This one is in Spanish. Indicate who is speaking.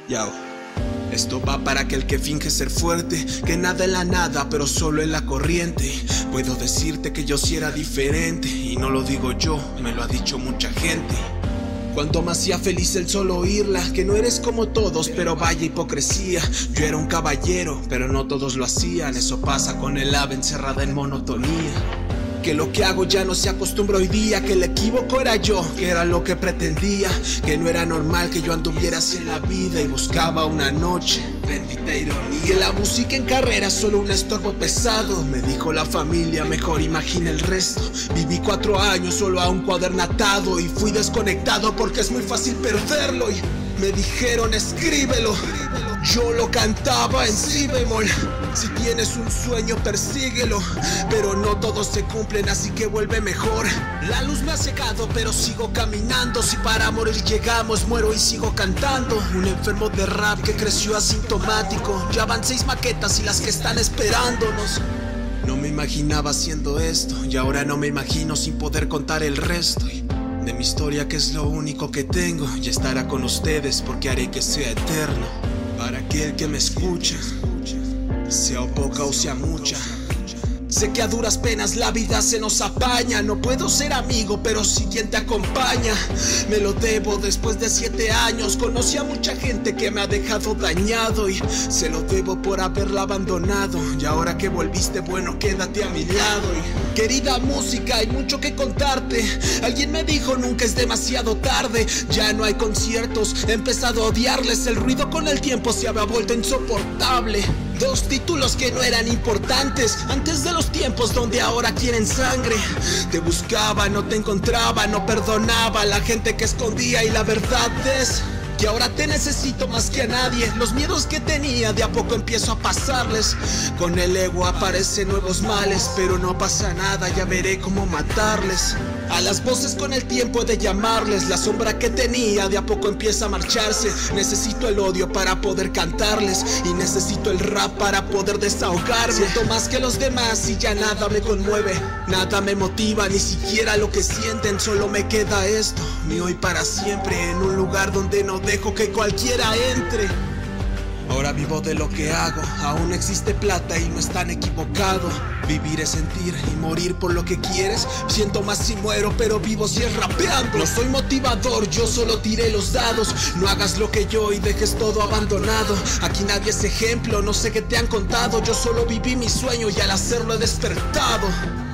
Speaker 1: Yao. Esto va para aquel que finge ser fuerte, que nada en la nada, pero solo en la corriente. Puedo decirte que yo sí era diferente, y no lo digo yo, me lo ha dicho mucha gente. Cuando me hacía feliz el solo oírla, que no eres como todos, pero vaya hipocresía. Yo era un caballero, pero no todos lo hacían. Eso pasa con el ave encerrada en monotonía. Que lo que hago ya no se acostumbra hoy día, que el equívoco era yo, que era lo que pretendía, que no era normal que yo anduviera así en la vida y buscaba una noche, bendita ironía. Que la música en carrera es solo un estorbo pesado, me dijo la familia, mejor imagina el resto. Viví 4 años solo a un cuadernatado y fui desconectado porque es muy fácil perderlo. Y me dijeron escríbelo, yo lo cantaba en si bemol. Si tienes un sueño persíguelo, pero no todos se cumplen, así que vuelve mejor. La luz me ha cegado pero sigo caminando, si para morir llegamos muero y sigo cantando. Un enfermo de rap que creció asintomático, ya van 6 maquetas y las que están esperándonos. No me imaginaba haciendo esto y ahora no me imagino sin poder contar el resto de mi historia, que es lo único que tengo, y estará con ustedes porque haré que sea eterno. Para aquel que me escucha, sea o poca o sea mucha, sé que a duras penas la vida se nos apaña. No puedo ser amigo, pero sí quien te acompaña. Me lo debo después de 7 años. Conocí a mucha gente que me ha dejado dañado y se lo debo por haberla abandonado. Y ahora que volviste, bueno, quédate a mi lado. Y querida música, hay mucho que contarte. Alguien me dijo nunca es demasiado tarde. Ya no hay conciertos, he empezado a odiarles. El ruido con el tiempo se había vuelto insoportable. 2 títulos que no eran importantes antes de los tiempos donde ahora quieren sangre. Te buscaba, no te encontraba, no perdonaba a la gente que escondía, y la verdad es que ahora te necesito más que a nadie. Los miedos que tenía de a poco empiezo a pasarles. Con el ego aparecen nuevos males, pero no pasa nada, ya veré cómo matarles. A las voces con el tiempo he de llamarles. La sombra que tenía de a poco empieza a marcharse. Necesito el odio para poder cantarles, y necesito el rap para poder desahogarme. Siento más que los demás y ya nada me conmueve, nada me motiva, ni siquiera lo que sienten. Solo me queda esto, mi hoy para siempre, en un lugar donde no dejo que cualquiera entre. Ahora vivo de lo que hago, aún existe plata y no es tan equivocado. Vivir es sentir y morir por lo que quieres. Siento más si muero, pero vivo si es rapeando. No soy motivador, yo solo tiré los dados. No hagas lo que yo y dejes todo abandonado. Aquí nadie es ejemplo, no sé qué te han contado. Yo solo viví mi sueño y al hacerlo he despertado.